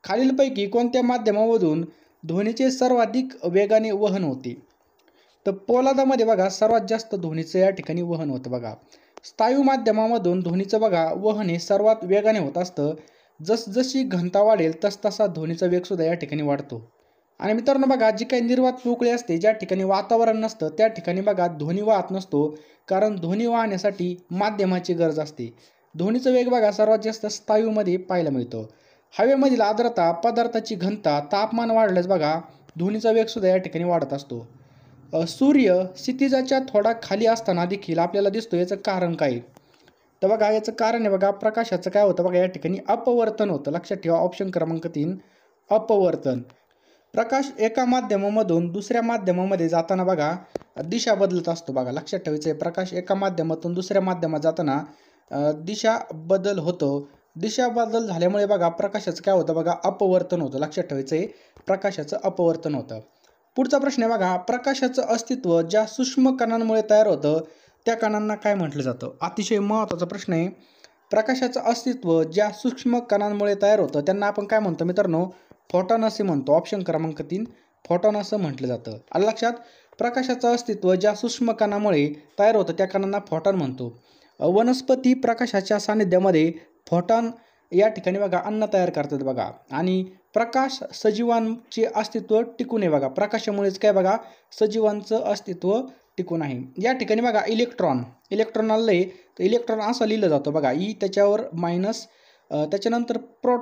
खालीलपैकी कोणत्या माध्यमामधून ध्वनीचे सर्वाधिक वेगाने वहन होते? तर पोलादामध्ये बघा सर्वात जास्त ध्वनीचं या ठिकाणी वहन होतं बघा. स्थायू माध्यमामधून ध्वनीचं बघा वहन हे सर्वात वेगाने होत असतं. जसजशी घनता वाढेल तसतसा ध्वनीचा वेग सुद्धा या ठिकाणी वाढतो. आणि मित्रांनो बघा जी काही निर्वात पोकळी असते, ज्या ठिकाणी वातावरण नसतं त्या ठिकाणी बघा ध्वनी वाहत नसतो, कारण ध्वनी वाहण्यासाठी माध्यमाची गरज असते. ध्वनीचा वेग बघा सर्वात जास्त स्थायूमध्ये पाहायला मिळतो. हवेमधील आर्द्रता, पदार्थाची घनता, तापमान वाढल्यास बघा ध्वनीचा वेग सुद्धा या ठिकाणी वाढत असतो. सूर्य क्षितिजाच्या थोडा खाली असताना देखील आपल्याला दिसतो, याचं कारण काय? तर बघा याचं कारण आहे बघा प्रकाशाचं काय होतं बघा या ठिकाणी अपवर्तन होतं. लक्षात ठेवा ऑप्शन क्रमांक 3 अपवर्तन. प्रकाश एका माध्यमामधून दुसऱ्या माध्यमामध्ये जाताना बघा दिशा बदलत असतो बघा. लक्षात ठेवायचं आहे प्रकाश एका माध्यमातून दुसऱ्या माध्यमात जाताना दिशा बदल होतो. दिशा बदल झाल्यामुळे बघा प्रकाशाचं काय होतं बघा अपवर्तन होतं. लक्षात ठेवायचं आहे प्रकाशाचं अपवर्तन होतं. पुढचा प्रश्न आहे बघा प्रकाशाचं अस्तित्व ज्या सूक्ष्म कणांमुळे तयार होतं त्या कणांना काय म्हटलं जातं? अतिशय महत्त्वाचा प्रश्न आहे. प्रकाशाचं अस्तित्व ज्या सूक्ष्म कणांमुळे तयार होतं त्यांना आपण काय म्हणतो मित्रांनो? फोटॉन असे म्हणतो. ऑप्शन क्रमांक 3 फोटॉन असं म्हटलं जातं. आलं लक्षात? प्रकाशाचं अस्तित्व ज्या सूक्ष्म कणामुळे तयार होतं त्या कणांना फोटॉन म्हणतो. वनस्पती प्रकाशाच्या सानिध्यामध्ये फोटॉन या ठिकाणी बघा अन्न तयार करतात बघा. आणि प्रकाश सजीवांचे अस्तित्व टिकून आहे बघा. प्रकाशामुळेच काय बघा सजीवांचं अस्तित्व टिकून आहे. या ठिकाणी बघा इलेक्ट्रॉन आलं तर इलेक्ट्रॉन असं लिहिलं जातं बघा. ई त्याच्यावर मायनस त्याच्यानंतर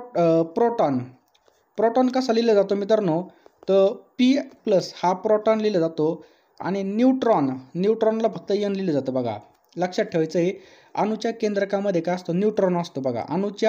प्रोटॉन कसा लिहिला जातो मित्रांनो? तर P+ हा प्रोटॉन लिहिला जातो. आणि न्यूट्रॉनला फक्त N लिहिलं जातं बघा. लक्षात ठेवायचं आहे अणूच्या केंद्रकामध्ये काय असतो? न्यूट्रॉन असतो बघा अणूच्या.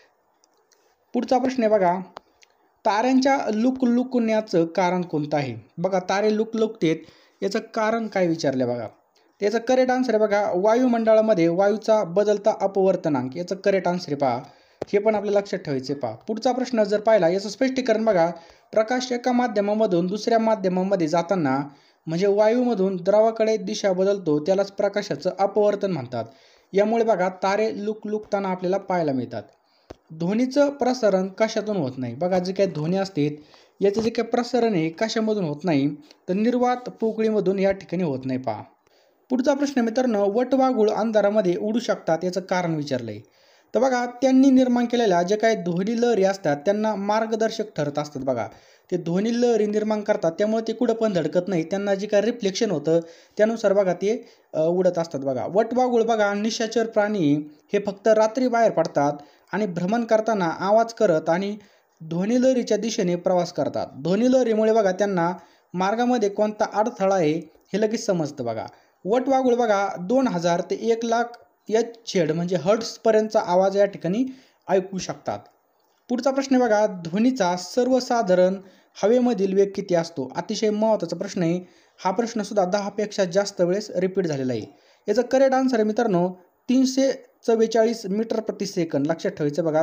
पुढचा प्रश्न आहे बघा ताऱ्यांच्या लुकलुकण्याचं कारण कोणतं आहे? बघा तारे लुकलुकतेत याचं कारण काय विचारलं बघा. त्याचं करेक्ट आन्सर आहे बघा वायुमंडळामध्ये वायूचा बदलता अपवर्तनांक. याचं करेक्ट आन्सर आहे पहा. हे पण आपल्याला लक्षात ठेवायचे पहा. पुढचा प्रश्न जर पाहिला याचं स्पष्टीकरण बघा. प्रकाश एका माध्यमामधून दुसऱ्या माध्यमामध्ये जाताना म्हणजे वायूमधून द्रवाकडे दिशा बदलतो त्यालाच प्रकाशाचं अपवर्तन म्हणतात. यामुळे बघा तारे लुकलुकताना आपल्याला पाहायला मिळतात. ध्वनीचं प्रसारण कशातून होत नाही? बघा जे काही ध्वनी असते याचं जे काही प्रसारण आहे कशामधून होत नाही? तर निर्वात पोकळीमधून या ठिकाणी होत नाही पहा. पुढचा प्रश्न मित्रांनो वटवाघूळ अंधारामध्ये उडू शकतात याचं कारण विचारलंय. तर बघा त्यांनी निर्माण केलेल्या जे काही ध्वनी लहरी असतात त्यांना मार्गदर्शक ठरत असतात बघा. ते ध्वनी लहरी निर्माण करतात त्यामुळे ते कुठं पण धडकत नाही. त्यांना जे काही रिफ्लेक्शन होतं त्यानुसार बघा ते उडत असतात बघा. वटवाघूळ बघा निशाचर प्राणी हे फक्त रात्री बाहेर पडतात आणि भ्रमण करताना आवाज करत आणि ध्वनी लहरीच्या दिशेने प्रवास करतात. ध्वनी लहरीमुळे बघा त्यांना मार्गामध्ये कोणता अडथळा आहे हे लगेच समजतं बघा. वटवाघूळ बघा 2000 ते 1,00,000 Hz म्हणजे हर्ट्झपर्यंतचा आवाज या ठिकाणी ऐकू शकतात. पुढचा प्रश्न बघा ध्वनीचा सर्वसाधारण हवेमधील वेग किती असतो? अतिशय महत्त्वाचा प्रश्न आहे. हा प्रश्न सुद्धा 10 पेक्षा जास्त वेळेस रिपीट झालेला आहे. याचं करेक्ट आन्सर आहे मित्रांनो 344 मीटर प्रति सेकंद. लक्षात ठेवायचं बघा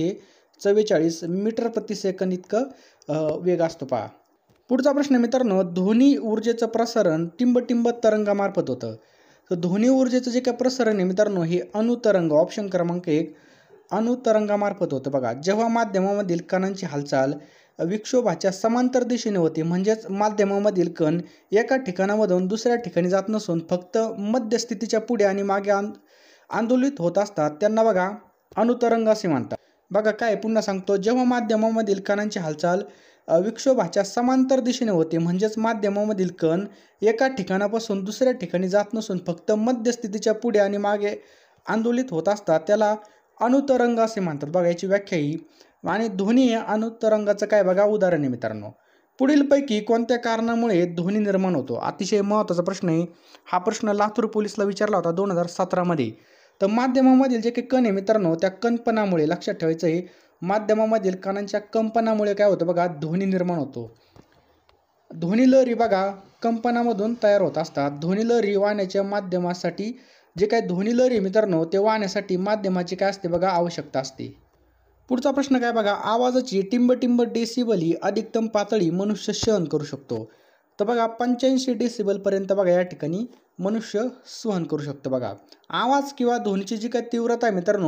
344 मीटर प्रति सेकंद इतकं वेग असतो पहा. पुढचा प्रश्न मित्रांनो ध्वनी ऊर्जेचं प्रसारण टिंबटिंब तरंगामार्फत होतं. तर ध्वनी ऊर्जेचं जे काही प्रसारण आहे मित्रांनो हे अणुतरंग ऑप्शन क्रमांक 1 अणुतरंगामार्फत होतं बघा. जेव्हा माध्यमामधील कणांची हालचाल विक्षोभाच्या समांतर दिशेने होते म्हणजेच माध्यमामधील कण एका ठिकाणामधून दुसऱ्या ठिकाणी जात नसून फक्त मध्यस्थितीच्या पुढे आणि मागे आंदोलित होत असतात त्यांना बघा अणुतरंग असे म्हणतात. बघा काय पुन्हा सांगतो जेव्हा माध्यमामधील कणांची हालचाल विक्षोभाच्या समांतर दिशेने होते म्हणजेच माध्यमामधील कण एका ठिकाणापासून दुसऱ्या ठिकाणी जात नसून फक्त मध्यस्थितीच्या पुढे आणि मागे आंदोलित होत असतात त्याला अणुतरंग असे म्हणतात. बघा याची व्याख्या ही. आणि ध्वनी हे अणुतरंगाचं काय बघा उदाहरण आहे मित्रांनो. पुढीलपैकी कोणत्या कारणामुळे ध्वनी निर्माण होतो? अतिशय महत्त्वाचा प्रश्न आहे. हा प्रश्न लातूर पोलीसला विचारला होता 2017 मध्ये. तर माध्यमामधील जे काही कण आहे मित्रांनो त्या कंपनामुळे लक्षात ठेवायचं आहे माध्यमामधील कणांच्या कंपनामुळे काय होतं बघा ध्वनी निर्माण होतो. ध्वनी लहरी बघा कंपनामधून तयार होत असतात. ध्वनी लहरी वाहण्याच्या माध्यमासाठी जे काही ध्वनी लहरी मित्रांनो ते वाहण्यासाठी माध्यमाची काय असते बघा आवश्यकता असते. पुढचा प्रश्न काय बघा आवाजाची टिंबटिंब डेसिबल ही अधिकतम पातळी मनुष्य सहन करू शकतो. तर बघा 85 डेसिबलपर्यंत बघा या ठिकाणी मनुष्य सहन करू शकतो बघा. आवाज किंवा ध्वनीची जी काही तीव्रता आहे मित्रांनो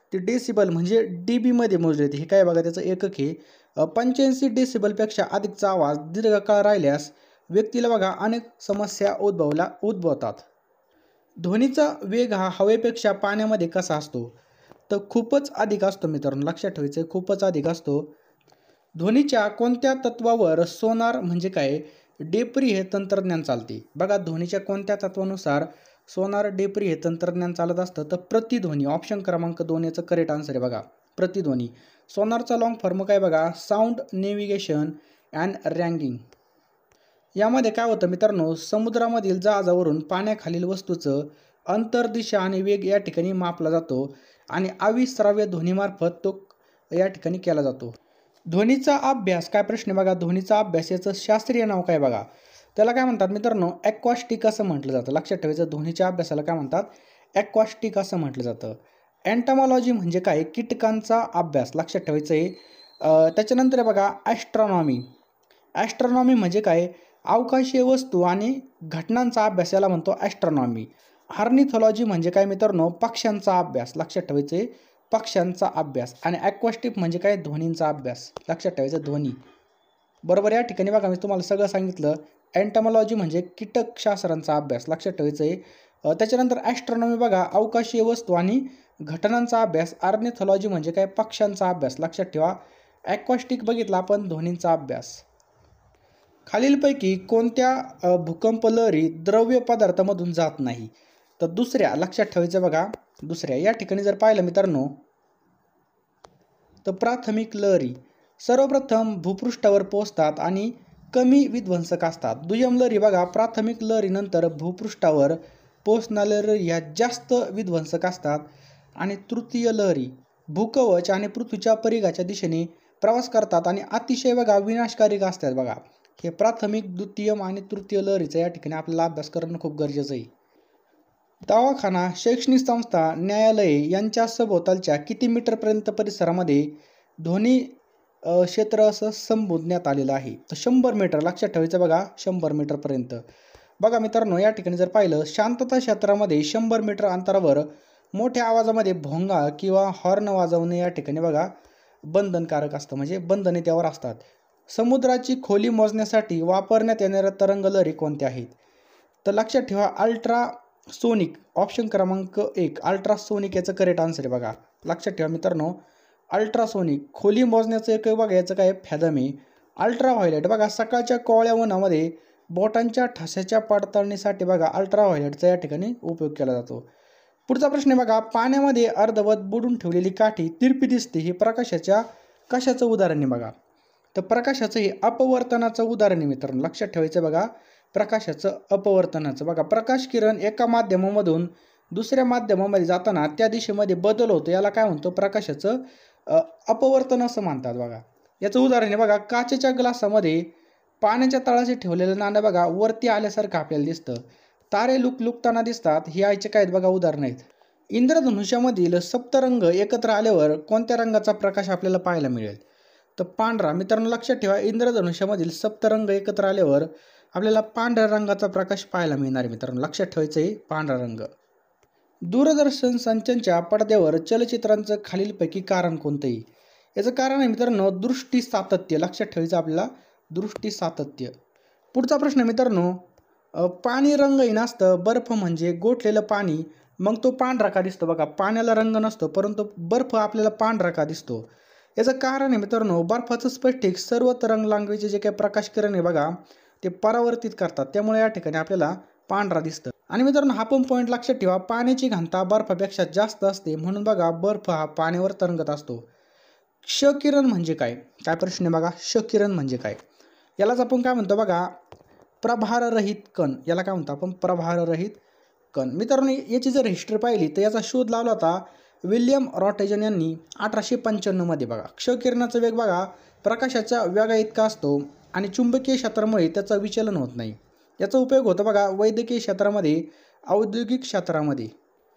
ती डेसिबल म्हणजे डीबी मध्ये मोजली जाते. हे काय बघा त्याचं एकक आहे. 85 डेसिबलपेक्षा अधिकचा आवाज दीर्घकाळ राहिल्यास व्यक्तीला बघा अनेक समस्या उद्भवतात. ध्वनीचा वेग हा हवेपेक्षा पाण्यामध्ये कसा असतो? तर खूपच अधिक असतो मित्रांनो, लक्षात ठेवायचं आहे, खूपच अधिक असतो. ध्वनीच्या कोणत्या तत्वावर सोनार म्हणजे काय डेप्री हे तंत्रज्ञान चालते? बघा ध्वनीच्या कोणत्या तत्वानुसार सोनार डेप्री हे तंत्रज्ञान चालत असतं? तर प्रतिध्वनी. ऑप्शन क्रमांक 2 याचं करेक्ट आन्सर आहे बघा, प्रतिध्वनी. सोनारचा लॉंग फॉर्म काय बघा, साऊंड नेव्हिगेशन अँड रँगिंग. यामध्ये काय होतं मित्रांनो, समुद्रामधील जहाजावरून पाण्याखालील वस्तूचं अंतर, दिशा आणि वेग या ठिकाणी मापला जातो आणि अविश्राव्य ध्वनीमार्फत तो या ठिकाणी केला जातो. ध्वनीचा अभ्यास काय प्रश्न बघा, ध्वनीचा अभ्यास याचं शास्त्रीय नाव काय बघा, त्याला काय म्हणतात मित्रांनो, ॲक्वास्टिक असं म्हटलं जातं. लक्षात ठेवायचं, ध्वनीच्या अभ्यासाला काय म्हणतात, ॲक्वास्टिक असं म्हटलं जातं. एंटॉमॉलॉजी म्हणजे काय, कीटकांचा अभ्यास. लक्षात ठेवायचं आहे. त्याच्यानंतर बघा ॲस्ट्रॉनॉमी. ॲस्ट्रॉनॉमी म्हणजे काय, अवकाशीय वस्तू आणि घटनांचा अभ्यास, याला म्हणतो ॲस्ट्रॉनॉमी. ऑर्निथॉलॉजी म्हणजे काय मित्रांनो, पक्ष्यांचा अभ्यास. लक्षात ठेवायचं आहे, पक्ष्यांचा अभ्यास. आणि ॲक्वास्टिक म्हणजे काय, ध्वनींचा अभ्यास. लक्षात ठेवायचं, ध्वनी. बरोबर. या ठिकाणी बघा मी तुम्हाला सगळं सांगितलं. एंटॉमॉलॉजी म्हणजे कीटकशास्त्रांचा अभ्यास. लक्षात ठेवायचं आहे. त्याच्यानंतर ॲस्ट्रॉनॉमी बघा अवकाशीय वस्तू आणि घटनांचा अभ्यास. ऑर्निथॉलॉजी म्हणजे काय, पक्ष्यांचा अभ्यास. लक्षात ठेवा. ॲक्वास्टिक बघितला आपण, ध्वनींचा अभ्यास. खालीलपैकी कोणत्या भूकंप लहरी द्रव्य पदार्थामधून जात नाही? तर दुसऱ्या. लक्षात ठेवायचं बघा, दुसऱ्या. या ठिकाणी जर पाहिलं मित्रांनो, तर प्राथमिक लहरी सर्वप्रथम भूपृष्ठावर पोहोचतात आणि कमी विध्वंसक असतात. दुय्यम लहरी बघा, प्राथमिक लहरीनंतर भूपृष्ठावर पोहोचणाऱ्या लहरी ह्या जास्त विध्वंसक असतात. आणि तृतीय लहरी भूकवच आणि पृथ्वीच्या परिघाच्या दिशेने प्रवास करतात आणि अतिशय बघा विनाशकारी असतात. बघा हे प्राथमिक, द्वितीय आणि तृतीय लहरीचा या ठिकाणी आपल्याला अभ्यास करणं खूप गरजेचं आहे. दवाखाना, शैक्षणिक संस्था, न्यायालये यांच्या सभोवतालच्या किती मीटरपर्यंत परिसरामध्ये ध्वनी क्षेत्र असं संबोधण्यात आलेलं आहे? तर 100 मीटर. लक्षात ठेवायचं बघा, 100 मीटरपर्यंत. बघा मित्रांनो, या ठिकाणी जर पाहिलं, शांतता क्षेत्रामध्ये 100 मीटर अंतरावर मोठ्या आवाजामध्ये भोंगा किंवा हॉर्न वाजवणे या ठिकाणी बघा बंधनकारक असतं, म्हणजे बंधने त्यावर असतात. समुद्राची खोली मोजण्यासाठी वापरण्यात येणाऱ्या तरंगलहरी कोणत्या आहेत? तर लक्षात ठेवा, अल्ट्रासोनिक. ऑप्शन क्रमांक 1 अल्ट्रासोनिक याचं करेक्ट आन्सर आहे बघा. लक्षात ठेवा मित्रांनो, अल्ट्रासोनिक. खोली मोजण्याचं एक बघा याचं काय, फॅदम आहे. अल्ट्राव्हायलेट बघा, सकाळच्या कोवळ्या उन्हामध्ये बोटांच्या ठशाच्या पडताळणीसाठी बघा अल्ट्राव्हायलेटचा या ठिकाणी उपयोग केला जातो. पुढचा प्रश्न आहे बघा, पाण्यामध्ये अर्धवट बुडून ठेवलेली काठी तिरपी दिसते, हे प्रकाशाच्या कशाचं उदाहरण आहे बघा? तर प्रकाशाचं हे अपवर्तनाचं उदाहरण आहे मित्रांनो. लक्षात ठेवायचं बघा, प्रकाशाचं अपवर्तनाचं. बघा प्रकाश किरण एका माध्यमामधून दुसऱ्या माध्यमामध्ये जाताना त्या दिशेमध्ये बदल होतो, याला काय म्हणतो, प्रकाशाचं अपवर्तन असं म्हणतात. बघा याचं उदाहरण आहे बघा, काचेच्या ग्लासामध्ये पाण्याच्या तळाशी ठेवलेलं नाणं बघा वरती आल्यासारखं आपल्याला दिसतं. तारे लुकलुकताना दिसतात, ही याचे काय आहेत बघा उदाहरण आहेत. इंद्रधनुष्यामधील सप्तरंग एकत्र आल्यावर कोणत्या रंगाचा प्रकाश आपल्याला पाहायला मिळेल? तर पांढरा. मित्रांनो लक्षात ठेवा, इंद्रधनुष्यामधील सप्तरंग एकत्र आल्यावर आपल्याला पांढऱ्या रंगाचा प्रकाश पाहायला मिळणार आहे मित्रांनो. लक्षात ठेवायचं आहे, पांढरा रंग. दूरदर्शन संचांच्या पडद्यावर चलचित्रांचं खालीलपैकी कारण कोणतंही? याचं कारण आहे मित्रांनो, दृष्टी सातत्य. लक्षात ठेवायचं आपल्याला, दृष्टी सातत्य. पुढचा प्रश्न मित्रांनो, पाणी रंगहीन असतं, बर्फ म्हणजे गोठलेलं पाणी, मग तो पांढरा का दिसतो? बघा पाण्याला रंग नसतो, परंतु बर्फ आपल्याला पांढरा का दिसतो? याचं कारण आहे मित्रांनो, बर्फाचं स्फटिक सर्व तरंगलांबीचे जे काही प्रकाश किरण आहे बघा ते परावर्तित करतात, त्यामुळे या ठिकाणी आपल्याला पांढरा दिसतं. आणि मित्रांनो हा पण पॉईंट लक्षात ठेवा, पाण्याची घनता बर्फापेक्षा जास्त असते, म्हणून बघा बर्फ हा पाण्यावर तरंगत असतो. क्ष किरण म्हणजे काय? काय प्रश्न आहे बघा, क्ष किरण म्हणजे काय? यालाच आपण काय म्हणतो बघा, प्रभाररहित कण. याला काय म्हणतो आपण, प्रभाररहित कण. मित्रांनो याची जर हिस्ट्री पाहिली तर याचा शोध लावला होता विल्यम रॉटेजन यांनी 1895 मध्ये. बघा क्ष किरणाचा वेग बघा प्रकाशाच्या वेगा इतका असतो आणि चुंबकीय क्षेत्रामुळे त्याचं विचलन होत नाही. याचा उपयोग होतो बघा वैद्यकीय क्षेत्रामध्ये, औद्योगिक क्षेत्रामध्ये.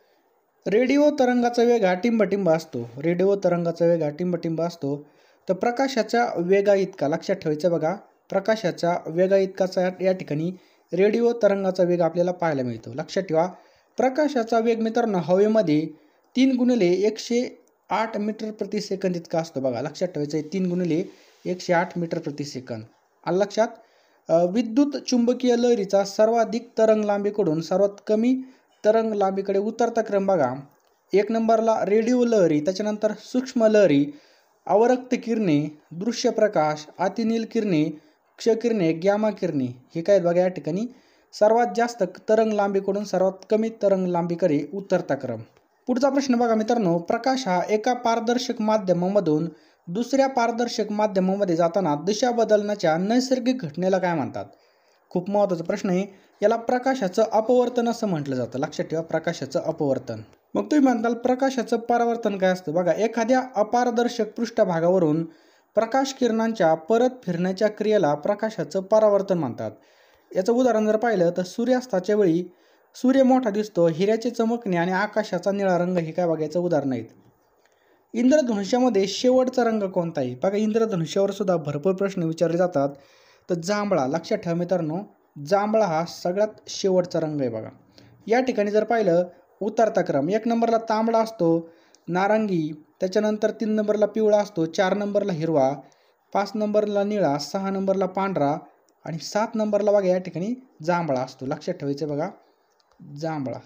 रेडिओ तरंगाचा वेग हा टिंबटिंब असतो. रेडिओ तरंगाचा वेग हा टिंबटिंब असतो. तर प्रकाशाच्या वेगा इतका. लक्षात ठेवायचं बघा, प्रकाशाच्या वेगा इतकाचा या ठिकाणी रेडिओ तरंगाचा वेग आपल्याला पाहायला मिळतो. लक्षात ठेवा, प्रकाशाचा वेग मित्रांनो हवेमध्ये 3 × 100 108 मीटर प्रति सेकंद इतका असतो बघा. लक्षात ठेवायचं आहे 3 गुणिले 108 मीटर प्रति सेकंद. आलं लक्षात. विद्युत चुंबकीय लहरीचा सर्वाधिक तरंग लांबीकडून सर्वात कमी तरंग लांबीकडे उतरता क्रम बघा. 1 नंबरला रेडिओ लहरी, त्याच्यानंतर सूक्ष्म लहरी, अवरक्त किरणे, दृश्य प्रकाश, अतिनील किरणे, क्षकिरणे, गॅमा किरणे. हे काय बघा या ठिकाणी सर्वात जास्त तरंग लांबीकडून सर्वात कमी तरंग लांबीकडे उतरता क्रम. पुढचा प्रश्न बघा मित्रांनो, प्रकाश हा एका पारदर्शक माध्यमामधून दुसऱ्या पारदर्शक माध्यमामध्ये जाताना दिशा बदलण्याच्या नैसर्गिक घटनेला काय म्हणतात? खूप महत्त्वाचा प्रश्न आहे. याला प्रकाशाचं अपवर्तन असं म्हटलं जातं. लक्षात ठेवा, प्रकाशाचं अपवर्तन. मग तुम्ही म्हणताल प्रकाशाचं परावर्तन काय असतं? बघा, एखाद्या अपारदर्शक पृष्ठभागावरून प्रकाश किरणांच्या परत फिरण्याच्या क्रियेला प्रकाशाचं परावर्तन म्हणतात. याचं उदाहरण जर पाहिलं तर सूर्यास्ताच्या वेळी सूर्य मोठा दिसतो, हिऱ्याचे चमकणे आणि आकाशाचा निळा रंग हे काय बघायचं उदाहरण आहेत. इंद्रधनुष्यामध्ये शेवटचा रंग कोणता आहे? बघा, इंद्रधनुष्यावर सुद्धा भरपूर प्रश्न विचारले जातात. तर जांभळा. लक्षात ठेवा मित्रांनो, जांभळा हा सगळ्यात शेवटचा रंग आहे बघा. या ठिकाणी जर पाहिलं उतरता क्रम, 1 नंबरला तांबडा असतो, नारंगी, त्याच्यानंतर 3 नंबरला पिवळा असतो, 4 नंबरला हिरवा, 5 नंबरला निळा, 6 नंबरला पांढरा आणि 7 नंबरला बघा या ठिकाणी जांभळा असतो. लक्षात ठेवायचं बघा, जांभळा.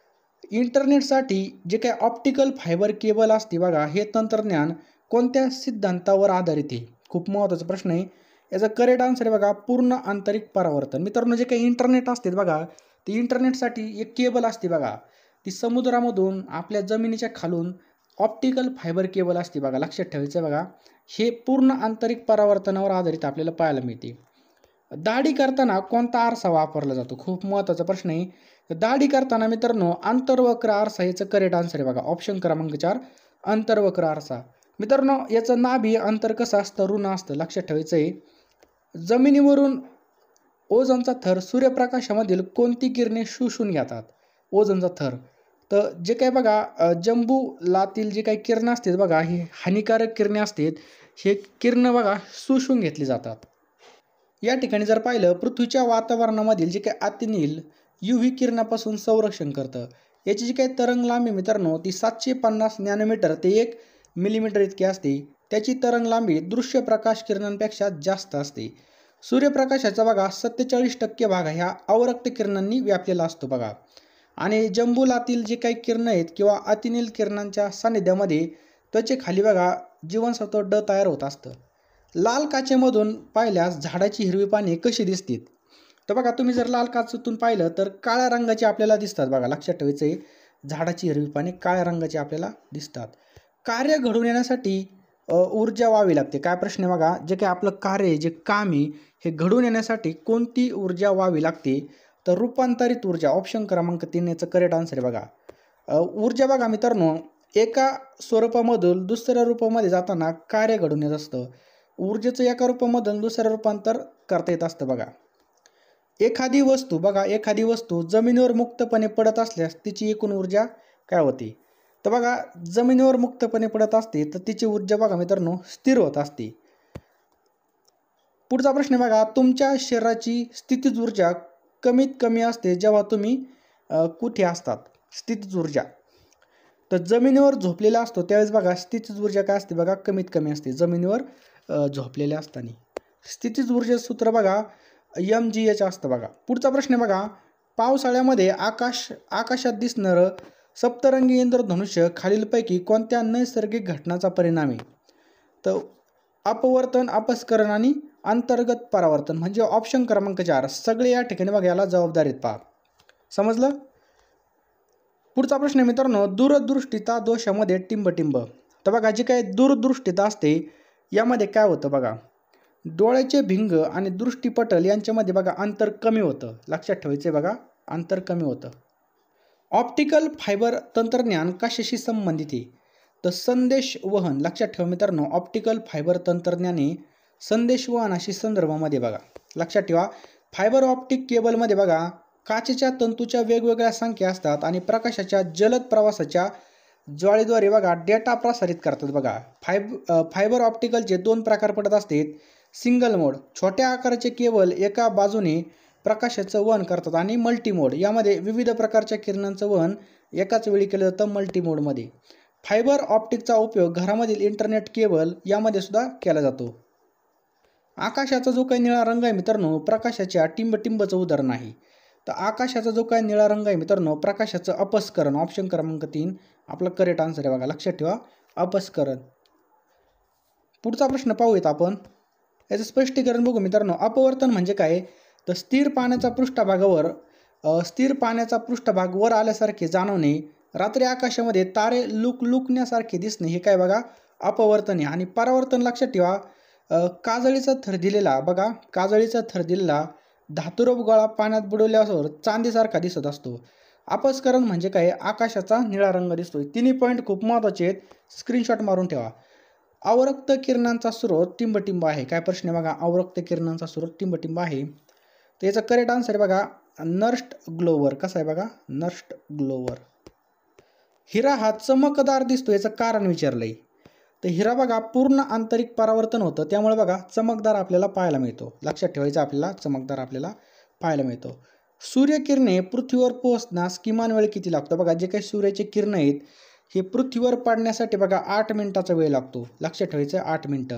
इंटरनेटसाठी जे काही ऑप्टिकल फायबर केबल असते बघा, हे तंत्रज्ञान कोणत्या सिद्धांतावर आधारित आहे? खूप महत्त्वाचा प्रश्न आहे. याचा करेक्ट आन्सर आहे बघा, पूर्ण आंतरिक परावर्तन. मित्रांनो, जे काही इंटरनेट असते बघा, ती इंटरनेटसाठी एक केबल असते बघा, ती समुद्रामधून आपल्या जमिनीच्या खालून ऑप्टिकल फायबर केबल असते बघा. लक्षात ठेवायचं बघा, हे पूर्ण आंतरिक परावर्तनावर आधारित आपल्याला पाहायला मिळते. दाढी करताना कोणता आरसा वापरला जातो? खूप महत्त्वाचा प्रश्न आहे. दाढी करताना मित्रांनो अंतर्वक्र आरसा याचं करेक्ट आन्सर आहे बघा, ऑप्शन क्रमांक 4 अंतर्वक्र आरसा. मित्रांनो, याचं नाभी अंतर कसं असतं? ऋण असतं. लक्षात ठेवायचं आहे. जमिनीवरून ओझोनचा थर सूर्यप्रकाशामधील कोणती किरणे शोषून घेतात? ओझोनचा थर. तर जे काही बघा जंबुलातील जे काही किरणं असतात बघा, हे हानिकारक किरणे असतात, हे किरणं बघा शोषून घेतली जातात. या ठिकाणी जर पाहिलं, पृथ्वीच्या वातावरणामधील जे काही अतिनील UV किरणापासून संरक्षण करतं. याची जी काही तरंग लांबी मित्रांनो, ती 750 नॅनोमीटर ते 1 मिलीमीटर इतकी असते. त्याची तरंग लांबी दृश्य प्रकाश किरणांपेक्षा जास्त असते. सूर्यप्रकाशाचा बघा 47% भाग ह्या अवरक्त किरणांनी व्यापलेला असतो बघा. आणि जंबुलातील जे काही किरणं आहेत किंवा अतिनील किरणांच्या सानिध्यामध्ये त्वचेखाली बघा जीवनसत्व D तयार होत असतं. लाल काचेमधून पाहिल्यास झाडाची हिरवी पाने कशी दिसतात? तर बघा, तुम्ही जर लाल काचेतून पाहिलं तर काळ्या रंगाची आपल्याला दिसतात बघा. लक्षात ठेवायचं आहे, झाडाची हिरवी पाने काळ्या रंगाची आपल्याला दिसतात. कार्य घडून येण्यासाठी ऊर्जा व्हावी लागते. काय प्रश्न आहे बघा, जे काही आपलं कार्य जे काम आहे हे घडून येण्यासाठी कोणती ऊर्जा व्हावी लागते? तर रूपांतरित ऊर्जा, ऑप्शन क्रमांक 3 याचं करेक्ट आन्सर आहे बघा. ऊर्जा बघा मित्रांनो, एका स्वरूपामधून दुसऱ्या रूपामध्ये जाताना कार्य घडून येत असतं. ऊर्जेचं एका रूपामधून दुसऱ्या रूपांतर करता येत असतं बघा. एखादी वस्तू बघा, एखादी वस्तू जमिनीवर मुक्तपणे पडत असल्यास तिची एकूण ऊर्जा काय होते? तर बघा, जमिनीवर मुक्तपणे पडत असते तर तिची ऊर्जा बघा मित्रांनो स्थिर होत असते. पुढचा प्रश्न बघा, तुमच्या शरीराची स्थितीज ऊर्जा कमीत कमी असते जेव्हा तुम्ही कुठे असतात? स्थितीज ऊर्जा. तर जमिनीवर झोपलेला असतो त्यावेळेस बघा स्थितीज ऊर्जा काय असते बघा, कमीत कमी असते जमिनीवर झोपलेल्या असताना. स्थितीज ऊर्जा सूत्र बघा mgh असतं बघा. पुढचा प्रश्न बघा, पावसाळ्यामध्ये आकाशात दिसणारं सप्तरंगी इंद्रधनुष्य खालीलपैकी कोणत्या नैसर्गिक घटनाचा परिणाम आहे? तर अपवर्तन, अपस्करण आणि अंतर्गत परावर्तन, म्हणजे ऑप्शन क्रमांक 4 सगळे या ठिकाणी बघा याला जबाबदार आहेत. पहा, समजलं? पुढचा प्रश्न मित्रांनो, दूरदृष्टिता दोषामध्ये टिंबटिंब. तर बघा, जे काही दूरदृष्टिता असते यामध्ये काय होतं बघा, डोळ्याचे भिंग आणि दृष्टिपटल यांच्यामध्ये बघा अंतर कमी होतं. लक्षात ठेवायचं बघा, अंतर कमी होतं. ऑप्टिकल फायबर तंत्रज्ञान कशाशी संबंधित आहे? तर संदेश वहन. लक्षात ठेवा मित्रांनो, ऑप्टिकल फायबर तंत्रज्ञाने संदेश वहनाशी संदर्भामध्ये बघा. लक्षात ठेवा, फायबर ऑप्टिक केबलमध्ये बघा काचेच्या तंतूच्या वेगवेगळ्या संख्या असतात आणि प्रकाशाच्या जलद प्रवासाच्या ज्वाळेद्वारे बघा डेटा प्रसारित करतात बघा. फायबर ऑप्टिकलचे 2 प्रकार पडत असतात. सिंगल मोड, छोट्या आकाराचे केबल एका बाजूने प्रकाशाचं वहन करतात, आणि मल्टी मोड, यामध्ये विविध प्रकारच्या किरणांचं वहन एकाच वेळी केलं जातं मल्टी मोडमध्ये. फायबर ऑप्टिकचा उपयोग घरामधील इंटरनेट केबल यामध्ये सुद्धा केला जातो. आकाशाचा जो काही निळा रंग आहे मित्रांनो, प्रकाशाच्या टिंबटिंबचं उदाहरण आहे. तर आकाशाचा जो काही निळा रंग आहे मित्रांनो, प्रकाशाचं अपस्करण, ऑप्शन क्रमांक 3 आपला करेक्ट आन्सर आहे बघा, लक्षात ठेवा, अपस्करण. पुढचा प्रश्न पाहूयात आपण. याचं स्पष्टीकरण बघू मित्रांनो. अपवर्तन म्हणजे काय? तर स्थिर पाण्याचा पृष्ठभाग वर आल्यासारखे जाणवणे, रात्री आकाशामध्ये तारे लुकलुकण्यासारखे दिसणे, हे काय बघा अपवर्तन आहे. आणि परावर्तन लक्षात ठेवा, काजळीचा थर दिलेला धातुरूप गोळा पाण्यात बुडवल्यावर चांदीसारखा दिसत असतो. अपस्करण म्हणजे काय? आकाशाचा निळा रंग दिसतो. तिन्ही पॉईंट खूप महत्त्वाचे आहेत, स्क्रीनशॉट मारून ठेवा. अवरक्त किरणांचा स्रोत टिंबटिंब आहे. काय प्रश्न आहे बघा, अवरक्त किरणांचा स्रोत टिंबटिंब आहे. तर याचा करेक्ट आन्सर आहे बघा नर्स्ट ग्लोवर. कसा आहे बघा, नर्स्ट ग्लोवर. हिरा हा चमकदार दिसतो, याचं कारण विचारलंय. तर हिरा बघा पूर्ण आंतरिक परावर्तन होतं, त्यामुळे बघा चमकदार आपल्याला पाहायला मिळतो. लक्षात ठेवायचं आपल्याला, चमकदार आपल्याला पाहायला मिळतो. सूर्यकिरणे पृथ्वीवर पोहोचण्यास किमान वेळ किती लागतो? बघा जे काही सूर्याचे किरण आहेत हे पृथ्वीवर पडण्यासाठी बघा 8 मिनिटाचा वेळ लागतो. लक्षात ठेवायचं 8 मिनिटं.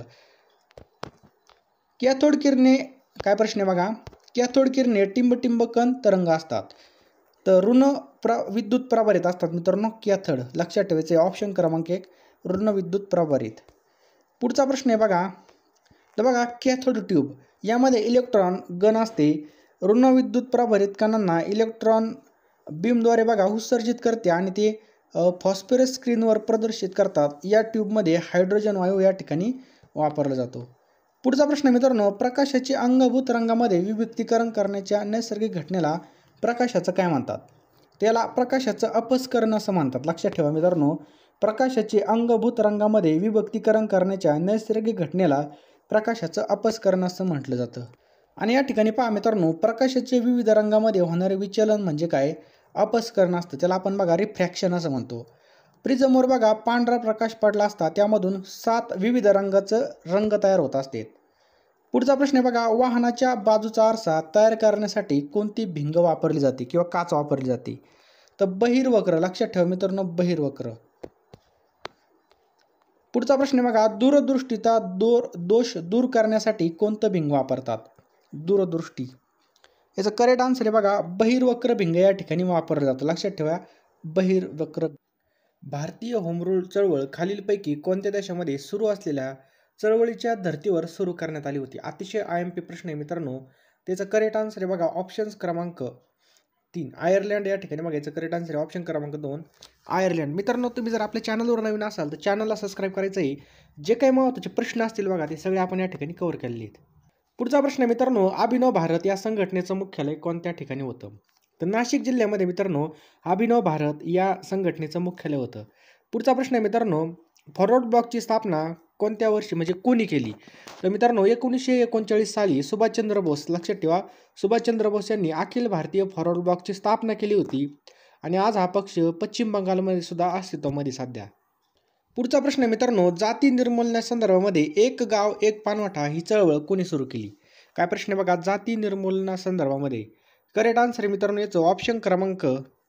कॅथोड किरणे, काय प्रश्न आहे बघा, कॅथोड किरणे टिंबटिंबकन तरंग असतात. तर विद्युत प्रभारित असतात मित्रांनो कॅथोड. लक्षात ठेवायचे ऑप्शन क्रमांक 1 ऋण विद्युत प्रभारित. पुढचा प्रश्न आहे बघा. तर बघा कॅथोड ट्यूब यामध्ये इलेक्ट्रॉन गण असते. ऋण विद्युत प्रभारित कणांना इलेक्ट्रॉन बीमद्वारे बघा उत्सर्जित करते आणि ते फॉस्फरस स्क्रीनवर प्रदर्शित करतात. या ट्यूबमध्ये हायड्रोजन वायू या ठिकाणी वापरला जातो. पुढचा प्रश्न मित्रांनो, प्रकाशाची अंगभूत रंगामध्ये विभक्तीकरण करण्याच्या नैसर्गिक घटनेला प्रकाशाचं काय म्हणतात? त्याला प्रकाशाचं अपस्करण असं म्हणतात. लक्षात ठेवा मित्रांनो, प्रकाशाचे अंगभूत रंगामध्ये विभक्तीकरण करण्याच्या नैसर्गिक घटनेला प्रकाशाचं अपस्करण असं म्हटलं जातं. आणि या ठिकाणी पहा मित्रांनो, प्रकाशाचे विविध रंगामध्ये होणारे विचलन म्हणजे काय? अपस्करण असतं. त्याला आपण बघा रिफ्रॅक्शन असं म्हणतो. प्रिझमवर बघा पांढरा प्रकाश पडला असता त्यामधून 7 विविध रंगाचं रंग तयार होत असतात. पुढचा प्रश्न आहे बघा, वाहनाच्या बाजूचा आरसा तयार करण्यासाठी कोणती भिंग वापरली जाते किंवा काच वापरली जाते? तर बहिर्वक्र. लक्षात ठेवा मित्रांनो, बहिर्वक्र. पुढचा प्रश्न आहे बघा, दूरदृष्टीचा दोष दूर करण्यासाठी कोणतं भिंग वापरतात? दूरदृष्टी. याचं करेक्ट आन्सर आहे बघा बहिर्वक्र भिंग या ठिकाणी वापरलं जातं. लक्षात ठेवा बहिर्वक्र. भारतीय होम रूल चळवळ खालीलपैकी कोणत्या देशामध्ये सुरू असलेल्या चळवळीच्या धर्तीवर सुरू करण्यात आली होती? अतिशय IMP प्रश्न आहे मित्रांनो. त्याचं करेक्ट आन्सर आहे बघा ऑप्शन्स क्रमांक 3 आयर्लंड या ठिकाणी बघायचं. करेक्ट आन्सर आहे ऑप्शन क्रमांक 2 आयर्लंड. मित्रांनो तुम्ही जर आपल्या चॅनलवर नवीन असाल तर चॅनलला सबस्क्राईब करायचं आहे. जे काही महत्त्वाचे प्रश्न असतील बघा ते सगळे आपण या ठिकाणी कव्हर केलेले आहेत. पुढचा प्रश्न आहे मित्रांनो, अभिनव भारत या संघटनेचं मुख्यालय कोणत्या ठिकाणी होतं? तर नाशिक जिल्ह्यामध्ये मित्रांनो अभिनव भारत या संघटनेचं मुख्यालय होतं. पुढचा प्रश्न आहे मित्रांनो, फॉरवर्ड ब्लॉकची स्थापना कोणत्या वर्षी म्हणजे कोणी केली? तर मित्रांनो 1939 साली सुभाषचंद्र बोस. लक्षात ठेवा सुभाषचंद्र बोस यांनी अखिल भारतीय फॉरवर्ड ब्लॉकची स्थापना केली होती आणि आज हा पक्ष पश्चिम बंगालमध्ये सुद्धा अस्तित्वामध्ये सध्या. पुढचा प्रश्न आहे मित्रांनो, जाती निर्मूलनासंदर्भामध्ये एक गाव एक पानवठा ही चळवळ कोणी सुरू केली? काय प्रश्न आहे बघा, जाती निर्मूलनासंदर्भामध्ये. करेक्ट आन्सर आहे मित्रांनो याचं ऑप्शन क्रमांक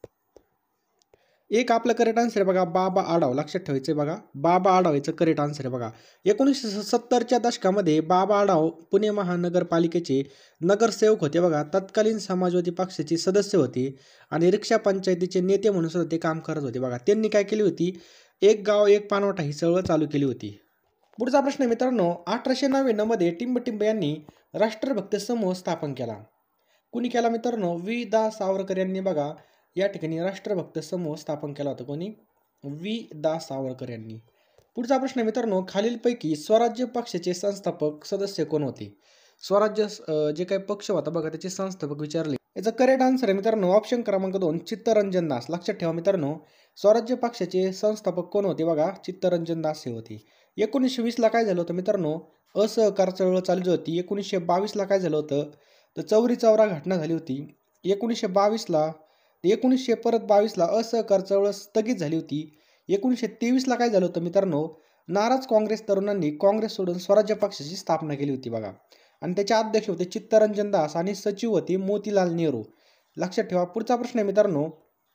1 आपलं करेक्ट आन्सर आहे बघा बाबा आढाव. लक्षात ठेवायचं आहे बघा बाबा आढाव याचं करेक्ट आन्सर आहे बघा. 1970च्या दशकामध्ये बाबा आढाव पुणे महानगरपालिकेचे नगरसेवक होते बघा. तत्कालीन समाजवादी पक्षाचे सदस्य होते आणि रिक्षा पंचायतीचे नेते म्हणून सुद्धा ते काम करत होते बघा. त्यांनी काय केली होती, एक गाव एक पानवठा ही चळवळ चालू केली होती. पुढचा प्रश्न आहे मित्रांनो, 1899 मध्ये टिंबटिंब यांनी राष्ट्रभक्त समूह स्थापन केला. कुणी केला मित्रांनो? वी. सावरकर यांनी बघा या ठिकाणी राष्ट्रभक्त समूह स्थापन केला होता. कोणी? वी. सावरकर यांनी. पुढचा प्रश्न आहे मित्रांनो, खालीलपैकी स्वराज्य पक्षाचे संस्थापक सदस्य कोण होते? स्वराज्य जे काही पक्ष होता बघा त्याचे संस्थापक विचारले. याचा करेक्ट आन्सर आहे मित्रांनो ऑप्शन क्रमांक 2 चित्तरंजन दास. लक्षात ठेवा मित्रांनो स्वराज्य पक्षाचे संस्थापक कोण होते बघा, चित्तरंजन दास हे होते. 1920 ला काय झालं होतं मित्रांनो, असहकार चळवळ चालू होती. 1922 ला काय झालं होतं, तर चौरी चौरा घटना झाली होती. 1922 ला 1922 ला असहकार चळवळ स्थगित झाली होती. 1923 ला काय झालं होतं मित्रांनो, नाराज काँग्रेस तरुणांनी काँग्रेस सोडून स्वराज्य पक्षाची स्थापना केली होती बघा. आणि त्याचे अध्यक्ष होते चित्तरंजन दास आणि सचिव होते मोतीलाल नेहरू. लक्षात ठेवा. पुढचा प्रश्न आहे मित्रांनो,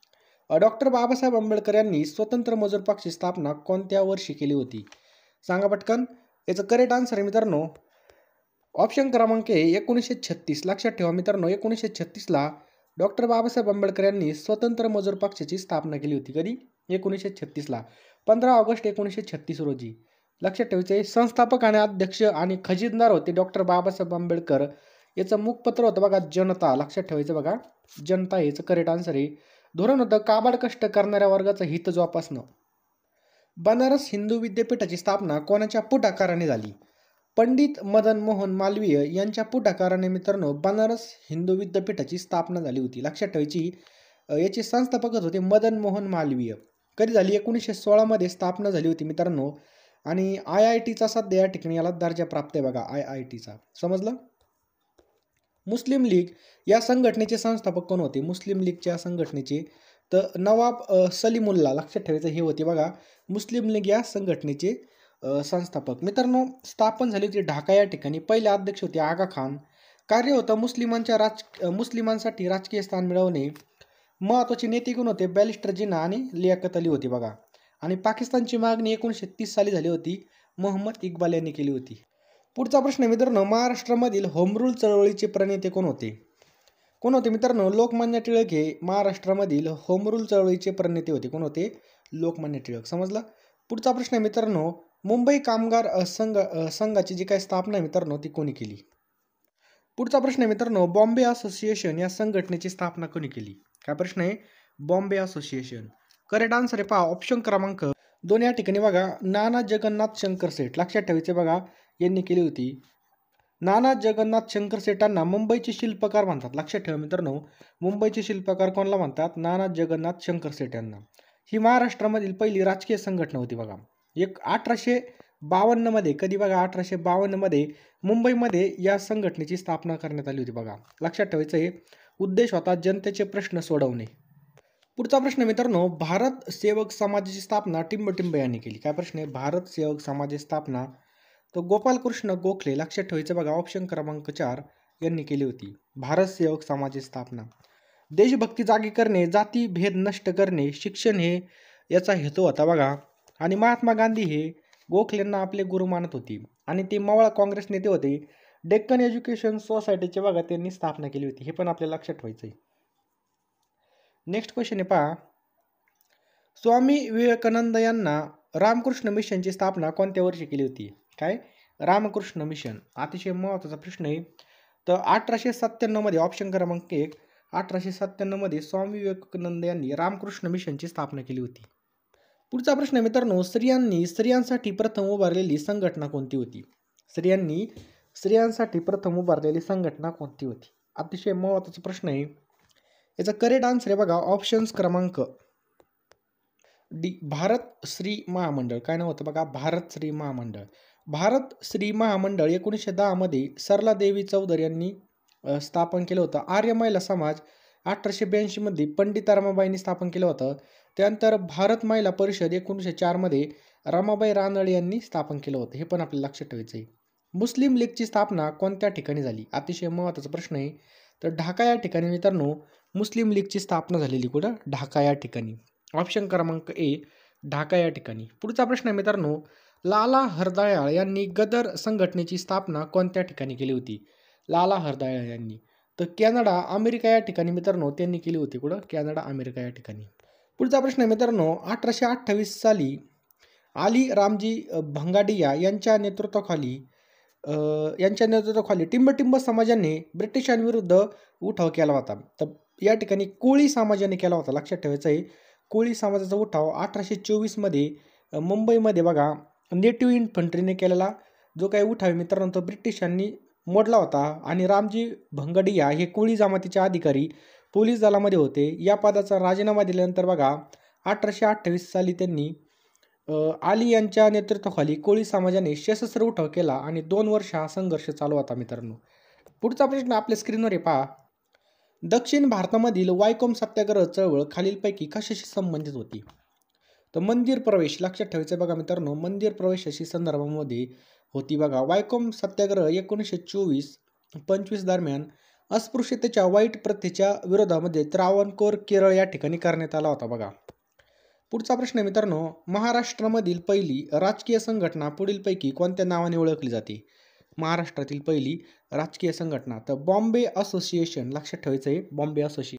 डॉक्टर बाबासाहेब आंबेडकर यांनी स्वतंत्र मजूर पक्षाची स्थापना कोणत्या वर्षी केली होती? सांगा पटकन. याचं करेक्ट आन्सर आहे मित्रांनो ऑप्शन क्रमांक 1936. लक्षात ठेवा मित्रांनो 1936ला डॉक्टर बाबासाहेब आंबेडकर यांनी स्वतंत्र मजूर पक्षाची स्थापना केली होती. कधी? 1936ला 15 ऑगस्ट 1936 रोजी. लक्षात ठेवायचे. संस्थापक आणि अध्यक्ष आणि खजिनदार होते डॉक्टर बाबासाहेब आंबेडकर. याचं मुखपत्र होतं बघा जनता. लक्षात ठेवायचं बघा जनता याचं करेक्ट आन्सर आहे. धोरण होतं काबाड कष्ट करणाऱ्या वर्गाचं हित जोपासणं. बनारस हिंदू विद्यापीठाची स्थापना कोणाच्या पुढाकाराने झाली? पंडित मदन मोहन मालवीय यांच्या पुढाकाराने मित्रांनो बनारस हिंदू विद्यापीठाची स्थापना झाली होती. लक्षात ठेवायची. याचे संस्थापकच होते मदन मोहन मालवीय. कधी झाली? 1916 मध्ये स्थापना झाली होती मित्रांनो. आणि IITचा सध्या या ठिकाणी याला दर्जा प्राप्त आहे बघा IITचा. समजलं? मुस्लिम लीग या संघटनेचे संस्थापक कोण होते? मुस्लिम लीगच्या संघटनेचे तर नवाब सलीमुल्ला. लक्षात ठेवायचं हे होते बघा मुस्लिम लीग या संघटनेचे संस्थापक. मित्रांनो स्थापन झाली होती ढाका या ठिकाणी. पहिले अध्यक्ष होते आगा खान. कार्य होतं मुस्लिमांसाठी राजकीय स्थान मिळवणे. महत्त्वाचे नेते कोण होते? बॅरिस्टर जिना आणि लियाकत अली होते बघा. आणि पाकिस्तानची मागणी 1930 साली झाली होती. मोहम्मद इक्बाल यांनी केली होती. पुढचा प्रश्न मित्रांनो महाराष्ट्रामधील होम रूल चळवळीचे प्रणेते कोण होते? कोण होते मित्रांनो? लोकमान्य टिळक हे महाराष्ट्रामधील होम रूल चळवळीचे प्रणेते होते. कोण होते? लोकमान्य टिळक. समजलं? पुढचा प्रश्न आहे मित्रांनो मुंबई कामगार संघाची जी काही स्थापना आहे मित्रांनो ती कोणी केली? पुढचा प्रश्न आहे मित्रांनो बॉम्बे असोसिएशन या संघटनेची स्थापना कोणी केली? काय प्रश्न आहे? बॉम्बे असोसिएशन. करेक्ट आन्सर आहे पहा ऑप्शन क्रमांक 2 या ठिकाणी बघा नाना जगन्नाथ शंकर सेठ. लक्षात ठेवायचे बघा यांनी केली होती. नाना जगन्नाथ शंकर सेठांना मुंबईचे शिल्पकार म्हणतात. लक्षात ठेवा मित्रांनो मुंबईचे शिल्पकार कोणाला म्हणतात? नाना जगन्नाथ शंकर सेठ यांना. ही महाराष्ट्रामधील पहिली राजकीय संघटना होती बघा. 1852 मध्ये. कधी बघा? 1852 मध्ये मुंबईमध्ये या संघटनेची स्थापना करण्यात आली होती बघा. लक्षात ठेवायचं हे उद्देश होता जनतेचे प्रश्न सोडवणे. पुढचा प्रश्न मित्रांनो भारत सेवक समाजाची स्थापना टिंबटिंब यांनी केली. काय प्रश्न आहे? भारत सेवक समाजाची स्थापना तर गोपालकृष्ण गोखले. लक्षात ठेवायचं बघा ऑप्शन क्रमांक 4 यांनी केली होती. भारत सेवक समाजाची स्थापना. देशभक्ती जागी करणे, जाती भेद नष्ट करणे, शिक्षण हे याचा हेतू होता बघा. आणि महात्मा गांधी हे गोखलेंना आपले गुरु मानत होती. आणि ते मवाळ काँग्रेस नेते होते. डेक्कन एज्युकेशन सोसायटीचे बघा त्यांनी स्थापना केली होती. हे पण आपल्याला लक्षात ठेवायचं आहे. नेक्स्ट क्वेश्चन आहे पहा स्वामी विवेकानंद यांना रामकृष्ण मिशनची स्थापना कोणत्या वर्षी केली होती? काय? रामकृष्ण मिशन. अतिशय महत्त्वाचा प्रश्न आहे. तर 1897 मध्ये ऑप्शन क्रमांक 1 1897 मध्ये स्वामी विवेकानंद यांनी रामकृष्ण मिशनची स्थापना केली होती. पुढचा प्रश्न मित्रांनो स्त्रियांसाठी प्रथम उभारलेली संघटना कोणती होती? स्त्रियांसाठी प्रथम उभारलेली संघटना कोणती होती? अतिशय महत्त्वाचा प्रश्न आहे. याचा करेक्ट आन्सर आहे बघा ऑप्शन्स क्रमांक डी भारत श्री महामंडळ. काय नाव होतं बघा? भारत श्री महामंडळ. भारत श्री महामंडळ 1910 मध्ये सरला देवी चौधरी यांनी स्थापन केलं होतं. आर्य महिला समाज 1882 मध्ये पंडिता रमाबाईंनी स्थापन केलं होतं. त्यानंतर भारत महिला परिषद 1904 मध्ये रमाबाई रानडे यांनी स्थापन केलं होतं. हे पण आपल्याला लक्षात ठेवायचं आहे. मुस्लिम लीगची स्थापना कोणत्या ठिकाणी झाली? अतिशय महत्त्वाचा प्रश्न आहे. तर ढाका या ठिकाणी मित्रांनो मुस्लिम लीगची स्थापना झालेली. कुठं? ढाका या ठिकाणी. ऑप्शन क्रमांक ए ढाका या ठिकाणी. पुढचा प्रश्न आहे मित्रांनो लाला हरदयाळ यांनी गदर संघटनेची स्थापना कोणत्या ठिकाणी केली होती? लाला हरदयाळ यांनी तर कॅनडा अमेरिका या ठिकाणी मित्रांनो त्यांनी केली होती. कुठं? कॅनडा अमेरिका या ठिकाणी. पुढचा प्रश्न आहे मित्रांनो 1828 साली आली रामजी भंगाडिया यांच्या नेतृत्वाखाली टिंबटिंब समाजाने ब्रिटिशांविरुद्ध उठाव केला होता. तर या ठिकाणी कोळी समाजाने केला होता. लक्षात ठेवायचं आहे कोळी समाजाचा उठाव 1824 मध्ये मुंबईमध्ये बघा नेटिव्ह इन्फंट्रीने केलेला जो काही उठाव मित्रांनो तो ब्रिटिशांनी मोडला होता. आणि रामजी भंगडिया हे कोळी जमातीचे अधिकारी पोलीस दलामध्ये होते. या पदाचा राजीनामा दिल्यानंतर बघा 1828 साली त्यांनी आली यांच्या नेतृत्वाखाली कोळी समाजाने सशस्त्र उठाव केला आणि 2 वर्ष हा संघर्ष चालू होता मित्रांनो. पुढचा प्रश्न आपल्या स्क्रीनवर आहे पहा दक्षिण भारतामधील वायकोम सत्याग्रह चळवळ खालीलपैकी कशाशी संबंधित होती? तर मंदिर प्रवेश. लक्षात ठेवायचं बघा मित्रांनो मंदिर प्रवेशाशी संदर्भामध्ये होती बघा. वायकोम सत्याग्रह 1924-25 दरम्यान अस्पृश्यतेच्या वाईट प्रथेच्या विरोधामध्ये त्रावणकोर केरळ या ठिकाणी करण्यात आला होता बघा. पुढचा प्रश्न आहे मित्रांनो, महाराष्ट्रामधील पहिली राजकीय संघटना पुढीलपैकी कोणत्या नावाने ओळखली जाते? महाराष्ट्रातील पहिली राजकीय संघटना तर बॉम्बे असोसिएशन, लक्षात ठेवायचं आहे बॉम्बे असोसिएशन.